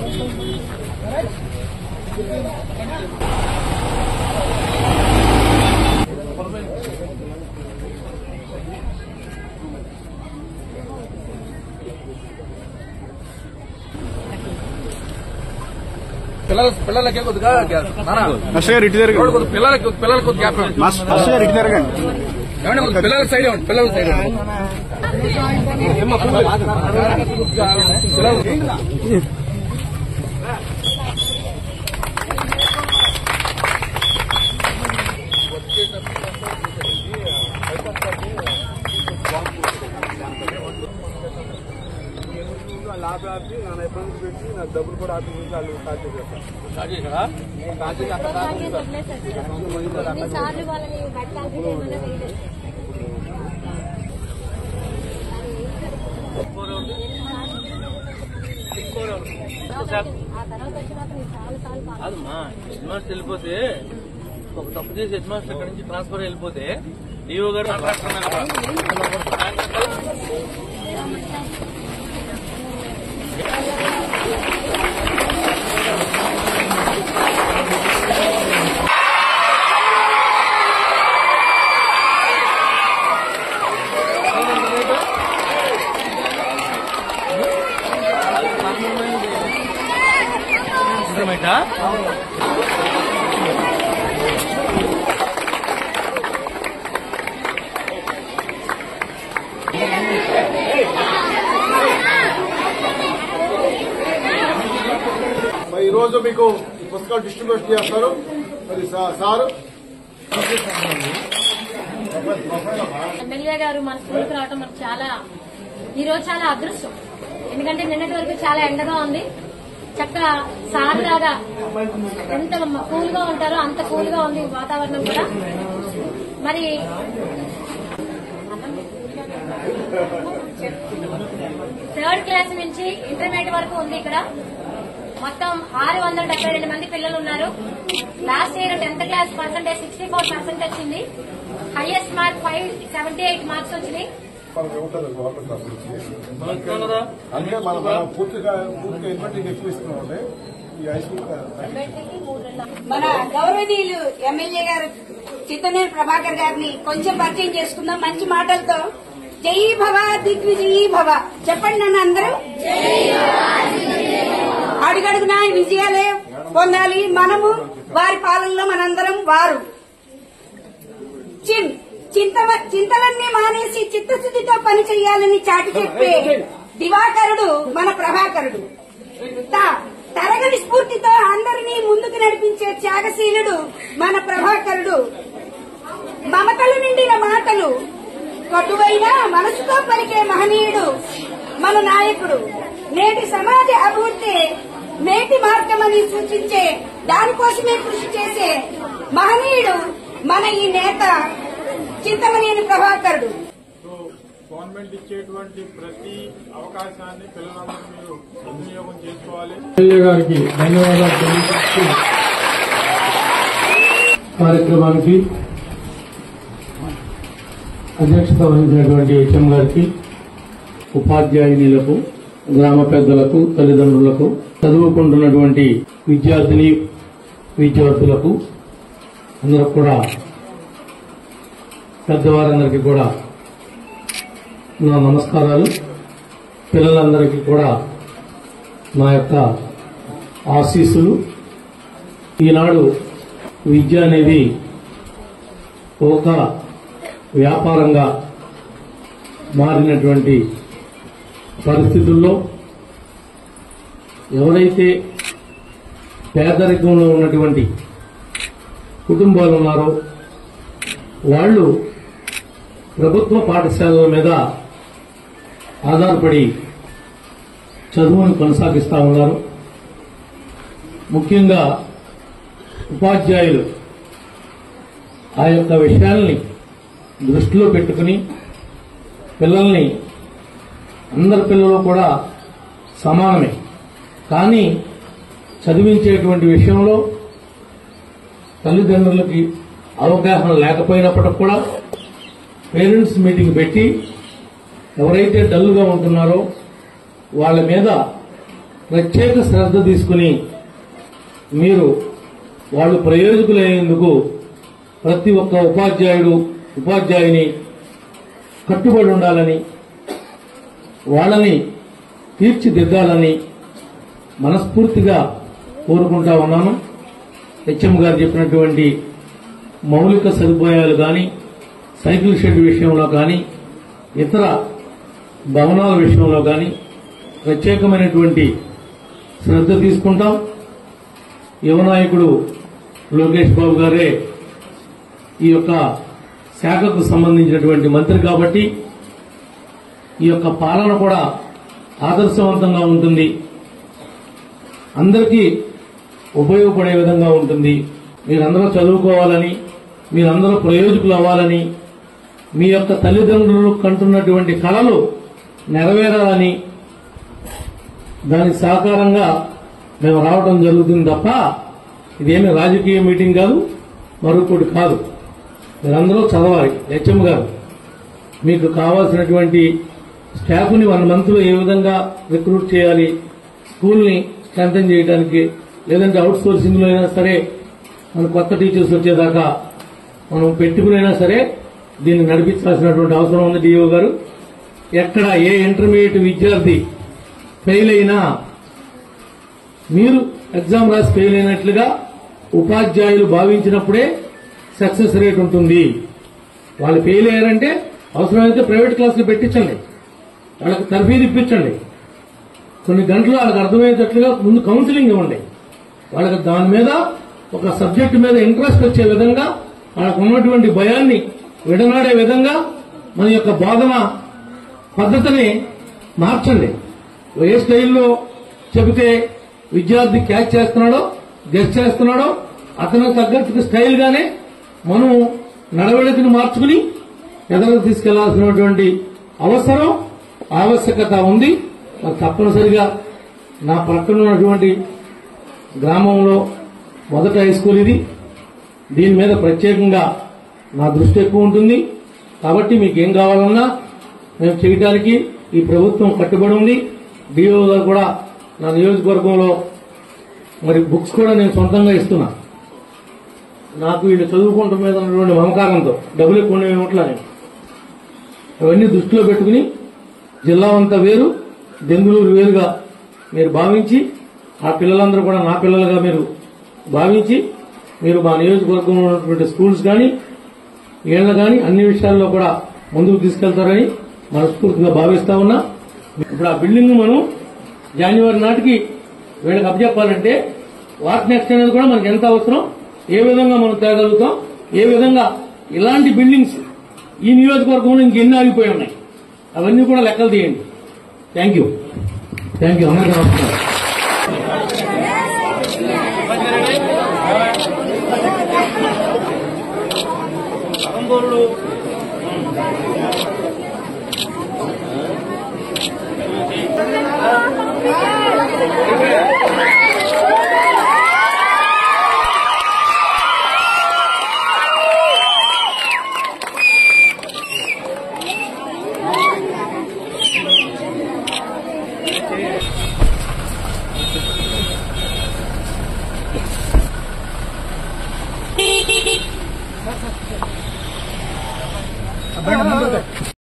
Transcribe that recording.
పిల్లలకే కొద్దిగా పిల్లలకు గ్యాప్ పిల్లల సైడ్ పిల్లల సైడ్ లాభ ఆపి నా ఇబ్బంది పెట్టి నా డబ్బులు కూడా ఆపి వాళ్ళు స్టార్ట్ చేశారా అదమ్మా హెడ్ మాస్టర్ వెళ్ళిపోతే ఒక తప్పు చేసి హెడ్ మాస్టర్ అక్కడి నుంచి ట్రాన్స్ఫర్ వెళ్ళిపోతే డిఓ గారు ఈ రోజు మీకు పుస్తకాలు డిస్ట్రిబ్యూట్ చేస్తారు. మరి సారు ఎమ్మెల్యే గారు మన స్కూల్కి రావడం మనకు చాలా ఈ రోజు చాలా అదృష్టం. ఎందుకంటే నిన్నటి వరకు చాలా ఎండగా ఉంది. చక్కగా సార్ లాగా ఎంత కూల్ గా ఉంటారో అంత కూల్ గా ఉంది వాతావరణం కూడా. మరి థర్డ్ క్లాస్ నుంచి ఇంటర్మీడియట్ వరకు ఉంది ఇక్కడ. మొత్తం 672 మంది పిల్లలు ఉన్నారు. Last year 10th class percentage 64% వచ్చింది. హైయెస్ట్ మార్క్ 578 మార్క్స్ వచ్చినాయి. అంటే మనం పూర్తిగా ఇన్వెంటింగ్ ఎక్కువ ఇస్తున్నామండి ఈ హై స్కూల్. మన గౌరవనీయులు ఎమ్మెల్యే గారు చిత్తనేని ప్రభాకర్ గారిని కొంచెం పరిచయం చేసుకుందాం మంచి మాటలతో. జై భవ దిగ్విజయీ భవ చెప్పండి నన్ను అందరూ. అడుగడుగునా విజయాలే పొందాలి మనము. వారి పాలనలో మనందరం వారు. చింతలన్నీ మానేసి చిత్తశుద్ధితో పని చేయాలని చాటి చెప్పే దివాకరుడు మన ప్రభాకరుడు. తరగని స్ఫూర్తితో అందరినీ ముందుకు నడిపించే త్యాగశీలుడు మన ప్రభాకరుడు. మమతలు నిండిన మాటలు కటువైన మనసుతో పలికే మహనీయుడు మన నాయకుడు. నేటి సమాజ అభివృద్ధి నేటి మార్గమని సూచించే దానికోసమే కృషి చేసే మహనీయుడు మన ఈ నేత చింతమనేని ప్రభాకరుడు. గవర్నమెంట్ ఇచ్చేటువంటి ప్రతి అవకాశాన్ని పిల్లలందరూ మీరు సద్వినియోగం చేసుకోవాలి. ఎమ్మెల్యే గారికి ధన్యవాదాలు తెలియజేస్తూ కార్యక్రమానికి అధ్యక్షత వహించినటువంటి హెచ్ఎం గారికి, ఉపాధ్యాయులకు, గ్రామ పెద్దలకు, తల్లిదండ్రులకు, చదువుకుంటున్నటువంటి విద్యార్థిని విద్యార్థులకు అందరూ కూడా, పెద్దవారందరికీ కూడా నా నమస్కారాలు. పిల్లలందరికీ కూడా నా యొక్క ఆశీస్సులు. ఈనాడు విద్య అనేది ఒక వ్యాపారంగా మారినటువంటి పరిస్థితుల్లో ఎవరైతే పేదరికంలో ఉన్నటువంటి కుటుంబాలు ఉన్నారో వాళ్ళు ప్రభుత్వ పాఠశాలల మీద ఆధారపడి చదువును కొనసాగిస్తా ఉన్నారు. ముఖ్యంగా ఉపాధ్యాయులు ఆ యొక్క విషయాల్ని దృష్టిలో పెట్టుకుని పిల్లల్ని, అందరి పిల్లలు కూడా సమానమే, కానీ చదివించేటువంటి విషయంలో తల్లిదండ్రులకి అవగాహన లేకపోయినప్పటికి కూడా పేరెంట్స్ మీటింగ్ పెట్టి ఎవరైతే డల్గా ఉంటున్నారో వాళ్ళ మీద ప్రత్యేక శ్రద్ధ తీసుకుని మీరు వాళ్ళు ప్రయోజకులయ్యేందుకు ప్రతి ఒక్క ఉపాధ్యాయుని కట్టుబడి ఉండాలని, వాళ్ళని తీర్చిదిద్దాలని మనస్ఫూర్తిగా కోరుకుంటా ఉన్నాను. హెచ్ఎం గారు చెప్పినటువంటి మౌలిక సదుపాయాలు కానీ, సైకిల్ షెడ్ విషయంలో కానీ, ఇతర భవనాల విషయంలో కానీ ప్రత్యేకమైనటువంటి శ్రద్ధ తీసుకుంటాం. యువనాయకుడు లోకేష్ బాబు గారే ఈ యొక్క శాఖకు సంబంధించినటువంటి మంత్రి కాబట్టి ఈ యొక్క పాలన కూడా ఆదర్శవంతంగా ఉంటుంది, అందరికీ ఉపయోగపడే విధంగా ఉంటుంది. మీరందరూ చదువుకోవాలని, మీరందరూ ప్రయోజకులు అవ్వాలని, మీ యొక్క తల్లిదండ్రులు కంటున్నటువంటి కలలు నెరవేరాలని దానికి సహకారంగా మేము రావడం జరుగుతుంది తప్ప ఇదేమీ రాజకీయ మీటింగ్ కాదు, మరొకటి కాదు. మీరందరూ చదవాలి. హెచ్ఎం గారు మీకు కావాల్సినటువంటి స్టాఫ్ని 1 మంత్లో ఏ విధంగా రిక్రూట్ చేయాలి, స్కూల్ని స్ట్రెంథెన్ చేయడానికి, లేదంటే అవుట్ సోర్సింగ్ లో అయినా సరే మన కొత్త టీచర్స్ వచ్చేదాకా మనం పెట్టుకునైనా సరే దీన్ని నడిపించాల్సినటువంటి అవసరం ఉంది. డిఓ గారు ఎక్కడ ఏ ఇంటర్మీడియట్ విద్యార్థి ఫెయిల్ అయినా మీరు ఎగ్జామ్ రాసి ఫెయిల్ అయినట్లుగా ఉపాధ్యాయులు భావించినప్పుడే సక్సెస్ రేట్ ఉంటుంది. వాళ్ళు ఫెయిల్ అయ్యారంటే అవసరమైతే ప్రైవేట్ క్లాసులు పెట్టించండి, వాళ్ళకి తర్ఫీదు ఇప్పించండి, కొన్ని గంటలు వాళ్ళకి అర్థమయ్యేటట్లుగా ముందు కౌన్సిలింగ్ ఇవ్వండి. వాళ్ళకి దాని మీద ఒక సబ్జెక్టు మీద ఇంట్రెస్ట్ వచ్చే విధంగా, వాళ్ళకు ఉన్నటువంటి భయాన్ని విడనాడే విధంగా మన యొక్క బోధన పద్ధతిని మార్చండి. ఏ స్టైల్లో చెబితే విద్యార్థి క్యాచ్ చేస్తున్నాడో, గెస్ట్ చేస్తున్నాడో అతనికి తగ్గట్టుగా స్టైల్ గానే మనం నడవడికను మార్చుకుని ఎదురు తీసుకెళ్లాల్సినటువంటి ఆవశ్యకత ఉంది. మరి తప్పనిసరిగా నా పక్కన ఉన్నటువంటి గ్రామంలో మొదటి హై స్కూల్ ఇది. దీని మీద ప్రత్యేకంగా నా దృష్టి ఎక్కువ ఉంటుంది. కాబట్టి మీకు ఏం కావాలన్నా మేము చేయడానికి ఈ ప్రభుత్వం కట్టుబడి ఉంది. డిఓ గారు కూడా నా నియోజకవర్గంలో మరి బుక్స్ కూడా నేను సొంతంగా ఇస్తున్నా. నాకు వీళ్ళు చదువుకుంటూ మీద ఉన్నటువంటి మమకారంతో డబ్బులు ఎక్కువ ఇవ్వట్లా నేను. అవన్నీ దృష్టిలో పెట్టుకుని జిల్లా అంతా వేరు, దెందులూరు వేరుగా మీరు భావించి, ఆ పిల్లలందరూ కూడా నా పిల్లలుగా మీరు భావించి, మీరు మా నియోజకవర్గంలో ఉన్నటువంటి స్కూల్స్ కానీ ఏళ్ల కానీ అన్ని విషయాల్లో కూడా ముందుకు తీసుకెళ్తారని మనస్ఫూర్తిగా భావిస్తా ఉన్నా. ఇప్పుడు ఆ బిల్డింగ్ మనం జనవరి నాటికి వీళ్ళకి అప్పచెప్పాలంటే వాట్ నెక్స్ట్ అనేది కూడా మనకి ఎంత అవసరం, ఏ విధంగా మనం తేగలుగుతాం, ఏ విధంగా ఇలాంటి బిల్డింగ్స్ ఈ నియోజకవర్గంలో ఇంకెన్ని ఆగిపోయి ఉన్నాయి, అవన్నీ కూడా లెక్కలు తీయండి. Thank you. అందరికీ నమస్కారం.